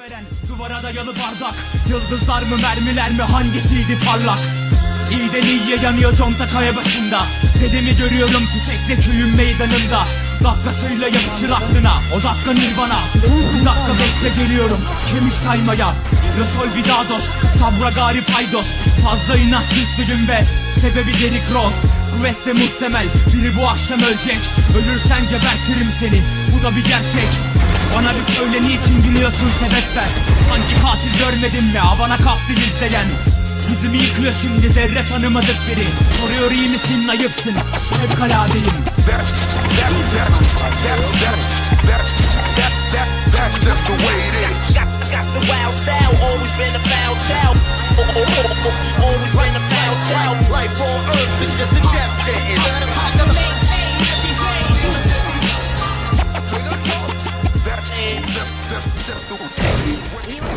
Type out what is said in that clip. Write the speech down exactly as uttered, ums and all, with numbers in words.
veren duvara dayalı bardak. Yıldızlar mı mermiler mi hangisiydi parlak? İyiden iyiye yanıyor conta kaya başında. Dedemi görüyorum tüfekle köyün meydanında. Dakikasıyla yapışır aklına o dakika nirvana. Bir dakika bekle geliyorum kemik saymaya. Lo sol vidados sabra gari paydos. Fazla inatçılıklıyım ve sebebi Derrick Rose. Kuvvetle muhtemel biri bu akşam ölecek. Ölürsen gebertirim seni, bu da bir gerçek. Bana bir söyle niçin gülüyorsun sebep ver. Sanki katil görmedin mi havana kalktı izleyen. Yüzümü yıkıyor şimdi zerre tanımadık biri. Soruyor iyi misin ayıpsın fevkaladeyim. That's just the way it is. Got, got the wild style, always been a foul child. Always been a foul child. Life on earth is just a death sentence. To maintain everything. That's just, that's just the way it is.